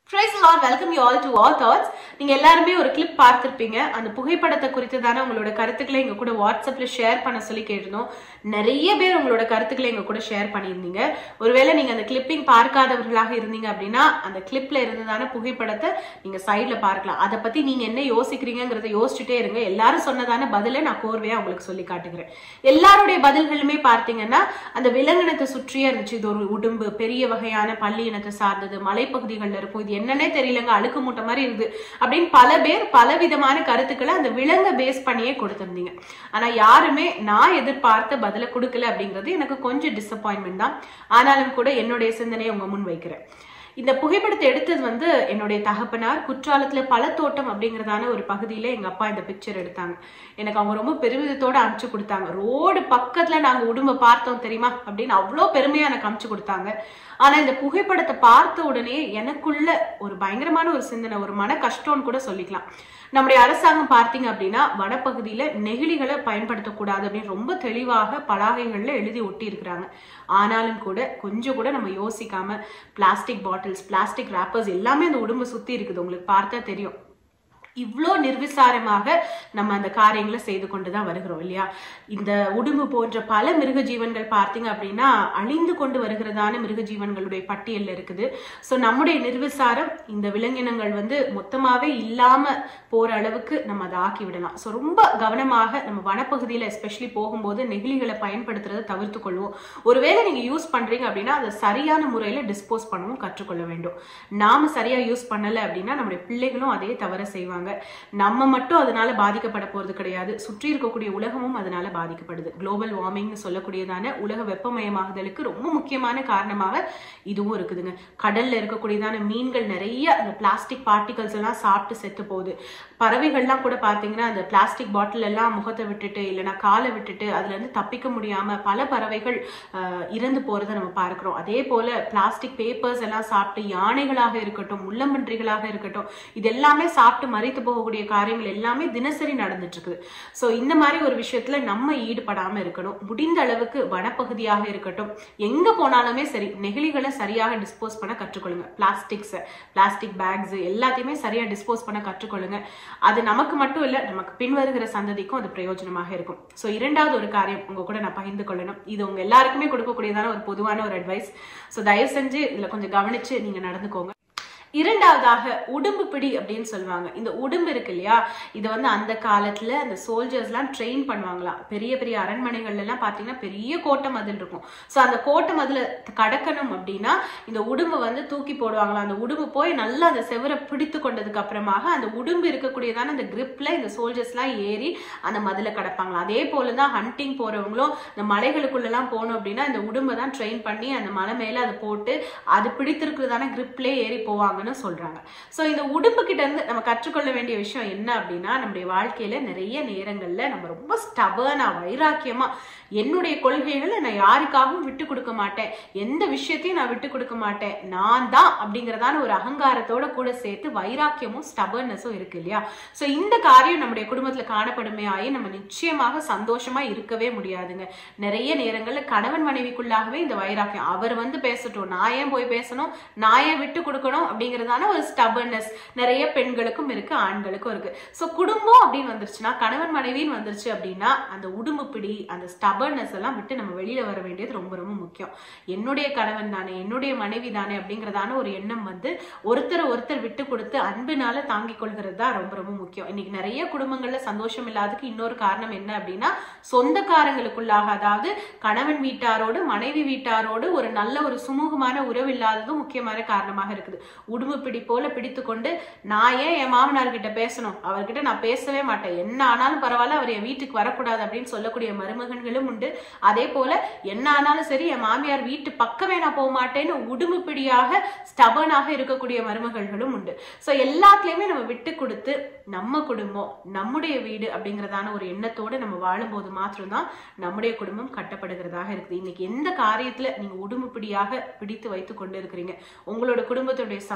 Praise the Lord, welcome you all to All Thoughts. நீங்க எல்லாருமே ஒரு கிளிப் பார்த்திருப்பீங்க. அந்த புகைப்படத்தை குறித்து தானே உங்களோட கருத்துக்களை எங்க கூட வாட்ஸ்அப்ல ஷேர் பண்ண சொல்லி கேட்டிருந்தோம். நிறைய பேர் உங்களோட கருத்துக்களை எங்க கூட ஷேர் பண்ணியிருந்தீங்க. ஒருவேளை நீங்க அந்த கிளிப்பிங் பார்க்காதவர்களாக இருந்தீங்க அப்படின்னா அந்த கிளிப்ல இருந்ததான புகைப்படத்தை நீங்க சைட்ல பார்க்கலாம். அதை பத்தி நீங்க என்ன யோசிக்கிறீங்கிறத யோசிச்சுட்டே இருங்க. எல்லாரும் சொன்னதான பதிலை நான் கோர்வையா உங்களுக்கு சொல்லி காட்டுகிறேன். எல்லாருடைய பதில்களுமே பார்த்தீங்கன்னா அந்த விலங்கினத்தை சுற்றியே இருந்துச்சு. இது ஒரு உடும்பு, பெரிய வகையான பள்ளி இனத்தை சார்ந்தது, மலைப்பகுதிகளில் இருக்கும், இது என்னன்னே தெரியலங்க, அழுக்கு மூட்டை மாதிரி இருக்குது அப்படின்னு பல பேர் பலவிதமான கருத்துக்களை அந்த விலங்க பேஸ் பண்ணியே கொடுத்திருந்தீங்க. ஆனா யாருமே நான் எதிர்பார்த்த பதில கொடுக்கல அப்படிங்கிறது எனக்கு கொஞ்சம் டிசப்பாயின்மெண்ட் தான். ஆனாலும் கூட என்னுடைய சிந்தனையை உங்க முன் வைக்கிறேன். இந்த புகைப்படத்தை எடுத்தது என்னுடைய தகப்பனார் குற்றாலத்துல பழத்தோட்டம் அப்படிங்கறதான ஒரு பகுதியில எங்க அப்பா இந்த பிக்சர் எடுத்தாங்க. எனக்கு அவங்க ரொம்ப பெருமிதத்தோட அனுப்பிச்சு கொடுத்தாங்க. ரோடு பக்கத்துல நாங்க உடும்ப பார்த்தோம் தெரியுமா அப்படின்னு அவ்வளோ பெருமையா எனக்கு அனுப்பிச்சு கொடுத்தாங்க. ஆனா இந்த புகைப்படத்தை பார்த்த உடனே எனக்குள்ள ஒரு பயங்கரமான ஒரு சிந்தனை, ஒரு மன கஷ்டம்னு கூட சொல்லிக்கலாம். நம்முடைய அரசாங்கம் பார்த்தீங்க அப்படின்னா வனப்பகுதியில நெகிழிகளை பயன்படுத்தக்கூடாது அப்படின்னு ரொம்ப தெளிவாக பலகைகள்ல எழுதி ஒட்டி இருக்கிறாங்க. ஆனாலும் கூட கொஞ்சம் கூட நம்ம யோசிக்காம பிளாஸ்டிக் பாட்டில்ஸ், பிளாஸ்டிக் ராப்பர்ஸ் எல்லாமே அந்த உடம்பு சுத்தி இருக்குது. உங்களுக்கு பார்த்தா தெரியும். இவ்வளோ நிர்விசாரமாக நம்ம அந்த காரியங்களை செய்து கொண்டுதான் வருகிறோம் இல்லையா? இந்த உடும்பு போன்ற பல மிருக ஜீவன்கள் பார்த்தீங்க அப்படின்னா அழிந்து கொண்டு வருகிறதான மிருக ஜீவன்களுடைய பட்டியல் இருக்குது. ஸோ நம்முடைய நிர்விசாரம் இந்த விலங்கினங்கள் மொத்தமாவே இல்லாம போற அளவுக்கு நம்ம அதை ஆக்கி விடலாம். ஸோ ரொம்ப கவனமாக நம்ம வனப்பகுதியில எஸ்பெஷலி போகும்போது நெகிழிகளை பயன்படுத்துறதை தவிர்த்து கொள்வோம். ஒருவேளை நீங்க யூஸ் பண்றீங்க அப்படின்னா அதை சரியான முறையில டிஸ்போஸ் பண்ணவும் கற்றுக்கொள்ள வேண்டும். நாம சரியா யூஸ் பண்ணல அப்படின்னா நம்முடைய பிள்ளைகளும் அதே தவற செய்வாங்க. நம்ம மட்டும் அதனால பாதிக்கப்பட போறது கிடையாது, சுற்றி இருக்கக்கூடிய உலகமும் அதனால பாதிக்கப்படுது. குளோபல் வார்மிங் சொல்லக்கூடியதான உலக வெப்பமயமாகுதலுக்கு ரொம்ப முக்கியமான காரணமாக இதுவும் இருக்குதுங்க. கடல்ல இருக்கக்கூடியதான மீன்கள் நிறைய அந்த பிளாஸ்டிக் பார்ட்டிகல்ஸ் எல்லாம் சாப்பிட்டு செத்து போகுது. பறவைகள்லாம் கூட பாத்தீங்கன்னா அந்த பிளாஸ்டிக் பாட்டில் எல்லாம் முகத்தை விட்டுட்டு இல்லைன்னா காலை விட்டுட்டு அதுல இருந்து தப்பிக்க முடியாம பல பறவைகள் இறந்து போறதை நம்ம பார்க்கிறோம். அதே போல பிளாஸ்டிக் பேப்பர்ஸ் எல்லாம் சாப்பிட்டு யானைகளாக இருக்கட்டும், முள்ளம்பன்றிகளாக இருக்கட்டும், இது எல்லாமே சாப்பிட்டு மறித்து போகக்கூடிய காரியங்கள் எல்லாமே தினசரி நடந்துட்டு இருக்குது. சோ இந்த மாதிரி ஒரு விஷயத்துல நம்ம ஈடுபடாம இருக்கணும். முடிந்த அளவுக்கு வனப்பகுதியாக இருக்கட்டும், எங்க போனாலுமே சரி நெகிழிகளை சரியாக டிஸ்போஸ் பண்ண கற்றுக்கொள்ளுங்க. பிளாஸ்டிக் பேக்ஸ் எல்லாத்தையுமே சரியா டிஸ்போஸ் பண்ண கற்றுக்கொள்ளுங்க. அது நமக்கு மட்டும் இல்ல, நமக்கு பின்வருகிற சந்ததிக்கும் அது பிரயோஜனமாக இருக்கும். சோ இரண்டாவது ஒரு காரியம் உங்க கூட நான் பகிர்ந்து கொள்ளணும். இது உங்க எல்லாருக்குமே கொடுக்கக்கூடியதான ஒரு பொதுவான ஒரு அட்வைஸ். சோ தயவு செஞ்சு இதுல கொஞ்சம் கவனிச்சு நீங்க நடந்துக்கோங்க. இரண்டாவதாக உடும்பு பிடி அப்படின்னு சொல்லுவாங்க. இந்த உடும்பு இருக்கு இல்லையா, இது அந்த காலத்துல அந்த சோல்ஜர்ஸ் எல்லாம் ட்ரெயின் பண்ணுவாங்களாம். பெரிய பெரிய அரண்மனைகள்ல எல்லாம் பாத்தீங்கன்னா பெரிய கோட்டை மதில் இருக்கும். சோ அந்த கோட்டை மதில கடக்கணும் அப்படின்னா இந்த உடும்பு தூக்கி போடுவாங்களாம். அந்த உடும்பு போய் நல்லா அந்த செவரை பிடித்து கொண்டதுக்கு அப்புறமாக அந்த உடும்பு இருக்கக்கூடியதான அந்த கிரிப்ல இந்த சோல்ஜர்ஸ் எல்லாம் ஏறி அந்த மதில கடப்பாங்களாம். அதே போலதான் ஹண்டிங் போறவங்களும் இந்த மலைகளுக்குள்ள எல்லாம் போனோம் அப்படின்னா இந்த உடும்பை தான் ட்ரெயின் பண்ணி அந்த மலை மேல அதை போட்டு அது பிடித்திருக்கிறதான கிரிப்லே ஏறி போவாங்க சொல்றாங்க. சோ இந்த உடும்பு கிட்ட இருந்து நம்ம கற்றுக்கொள்ள வேண்டிய விஷயம் என்ன அப்படின்னா, நம்முடைய வாழ்க்கையில நிறைய நேரங்கள்ல நம்ம ரொம்ப ஸ்டபர்னா, வைராக்கியமா என்னுடைய கொள்கைகளை நான் யாருக்காகவும் விட்டு கொடுக்க மாட்டேன், எந்த விஷயத்தையும் நான் விட்டு கொடுக்க மாட்டேன், நான் தான் அப்படிங்கறதான ஒரு அகங்காரத்தோட கூட சேர்த்து வைராக்கியமும் ஸ்டபர்னஸும் இருக்கு இல்லையா? சோ இந்த காரியம் நம்முடைய குடும்பத்துல காணப்படுமே ஆகி நம்ம நிச்சயமாக சந்தோஷமா இருக்கவே முடியாதுங்க. நிறைய நேரங்கள்ல கணவன் மனைவிக்குள்ளாகவே இந்த வைராக்கியம், அவர் பேசட்டும், நான் ஏன் போய் பேசணும், நான் ஏன் விட்டு கொடுக்கணும் அப்படிங்கறதான ஒரு ஸ்டபர்னஸ் நிறைய பெண்களுக்கும் இருக்கு, ஆண்களுக்கும் இருக்கு. சோ குடும்பம் அப்படின்னு வந்துருச்சுன்னா, கணவன் மனைவின்னு வந்துருச்சு அப்படின்னா அந்த உடும்பு பிடி, அந்த ஸ்டபர்னஸ் எல்லாம் விட்டு நம்ம வெளியில வர வேண்டியது ரொம்ப ரொம்ப முக்கியம். என்னுடைய கணவன் தானே, என்னுடைய மனைவி தானே அப்படிங்கறதான ஒரு எண்ணம் ஒருத்தர் விட்டு கொடுத்து அன்பினால தாங்கிக் கொள்கிறது தான் ரொம்ப ரொம்ப முக்கியம். இன்னைக்கு நிறைய குடும்பங்கள்ல சந்தோஷம் இல்லாததுக்கு இன்னொரு காரணம் என்ன அப்படின்னா, சொந்தக்காரங்களுக்குள்ளாக, அதாவது கணவன் வீட்டாரோடு மனைவி வீட்டாரோடு ஒரு நல்ல ஒரு சுமூகமான உறவு இல்லாததும் முக்கியமான காரணமாக இருக்குது. உடும்பு பிடி போல பிடித்து கொண்டு நான் ஏன் என் மாமனார் கிட்ட பேசணும், அவர்கிட்ட நான் பேசவே மாட்டேன், என்ன ஆனாலும் பரவாயில்ல, அவர் என் வீட்டுக்கு வரக்கூடாது அப்படின்னு சொல்லக்கூடிய மருமகன்களும் உண்டு. அதே போல என்ன ஆனாலும் சரி என் மாமியார் வீட்டு பக்கமே நான் போக மாட்டேன்னு உடும்பு பிடியாக ஸ்டபர்னாக இருக்கக்கூடிய மருமகள்களும் உண்டு. சோ எல்லாத்துலயுமே நம்ம விட்டு கொடுத்து நம்ம குடும்பம், நம்முடைய வீடு அப்படிங்கறதான ஒரு எண்ணத்தோடு நம்ம வாழும்போது மாத்திரம்தான் நம்முடைய குடும்பம் கட்டப்படுகிறதாக இருக்குது. இன்னைக்கு எந்த காரியத்துல நீங்க உடும்பு பிடியாக பிடித்து வைத்துக் கொண்டு இருக்கிறீங்க, உங்களோட குடும்பத்துடைய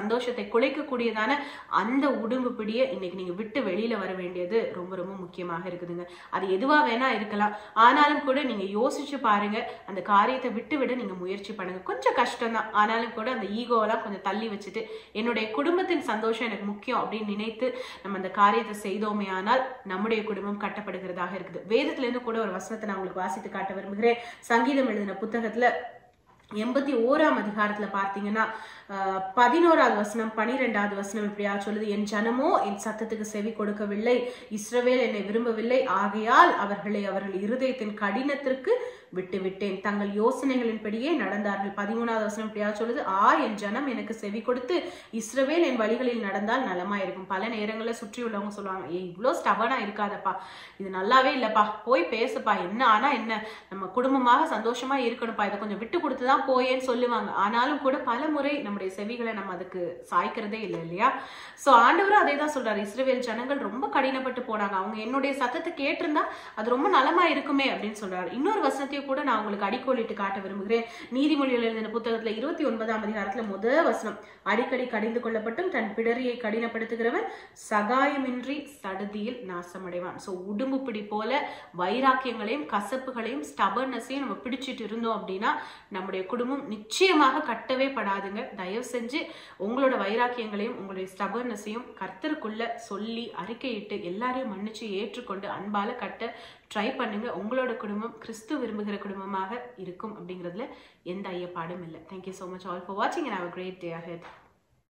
சந்தோஷத்தை குலைக்கக்கூடியதான அந்த உடும்பு பிடியை இன்னைக்கு நீங்க விட்டு வெளியில வர வேண்டியது ரொம்ப ரொம்ப முக்கியமாக இருக்குதுங்க. அது எதுவா வேணா இருக்கலாம். ஆனாலும் கூட நீங்க யோசிச்சு பாருங்க. அந்த காரியத்தை விட்டு விட நீங்க முயற்சி பண்ணுங்க. கொஞ்சம் கஷ்டம் தான். ஆனாலும் கூட அந்த ஈகோவெல்லாம் கொஞ்சம் தள்ளி வச்சுட்டு என்னுடைய குடும்பத்தின் சந்தோஷம் எனக்கு முக்கியம் அப்படின்னு நினைத்து நம்ம அந்த காரியத்தை செய்தோமே ஆனால் நம்முடைய குடும்பம் கட்டப்படுகிறதாக இருக்குது. வேதத்துல இருந்து கூட ஒரு வசனத்தை நான் உங்களுக்கு வாசித்து காட்ட விரும்புகிறேன். சங்கீதம் எழுதின புத்தகத்துல 81ஆம் அதிகாரத்துல பார்த்தீங்கன்னா 11வது வசனம் 12வது வசனம் இப்படியா சொல்லுது, என் ஜனமோ என் சத்தத்துக்கு செவி கொடுக்கவில்லை, இஸ்ரவேல் என்னை விரும்பவில்லை, ஆகையால் அவர்கள் இருதயத்தின் கடினத்திற்கு விட்டு விட்டேன், தங்கள் யோசனைகளின்படியே நடந்தார்கள். 13வது வசனம் இப்படியா சொல்லுது, என் ஜனம் எனக்கு செவி கொடுத்து இஸ்ரவேல் என் வழிகளில் நடந்தால் நலமாயிருக்கும். பல நேரங்கள்ல சுற்றி உள்ளவங்க சொல்லுவாங்க, இவ்வளோ ஸ்டபனா இருக்காதப்பா, இது நல்லாவே இல்லப்பா, போய் பேசுப்பா, என்ன ஆனா என்ன, நம்ம குடும்பமாக சந்தோஷமா இருக்கணும்ப்பா, இதை கொஞ்சம் விட்டு கொடுத்துதான் போயேன்னு சொல்லுவாங்க. ஆனாலும் கூட பல முறை நம்முடைய செவிகளை நம்ம அதுக்கு சாய்க்கிறதே இல்லை இல்லையா? சோ ஆண்டவரும் அதே தான் சொல்றாரு. இஸ்ரவேல் ஜனங்கள் ரொம்ப கடினப்பட்டு போனாங்க, அவங்க என்னுடைய சத்தத்தை கேட்டிருந்தா அது ரொம்ப நலமா இருக்குமே அப்படின்னு சொல்றாரு. இன்னொரு வசனத்தையும் கூட நான் உங்களுக்கு அடிக்கோலிட்டு காட்ட விரும்புகிறேன். நீதிமொழிகள் எழுதின புத்தகத்துல 29ஆம் அதிகாரத்துல முதல் வசனம், அடிக்கடி கடிந்து கொள்ளப்பட்டும் தன் பிடரியை கடினப்படுத்துகிறவன் சகாயமின்றி சடுதியில் நாசமடைவான். சோ உடும்பு பிடி போல வைராக்கியங்களையும் கசப்புகளையும் ஸ்டபர்னஸையும் நம்ம பிடிச்சிட்டு இருந்தோம் அப்படின்னா நம்முடைய குடும்பம் நிச்சயமாக கட்டவே படாதுங்க. தயவு செஞ்சு உங்களோட வைராக்கியங்களையும் உங்களுடைய ஸ்டபர்னஸையும் கர்த்தருக்குள்ள சொல்லி அறிக்கையிட்டு எல்லாரையும் மன்னிச்சு ஏற்றுக்கொண்டு அன்பால கட்ட ட்ரை பண்ணுங்க. உங்களோட குடும்பம் கிறிஸ்து விரும்புகிற குடும்பமாக இருக்கும் அப்படிங்கிறதுல எந்த ஐயப்பாடும் இல்லை. Thank you so much all for watching and have a great day ahead.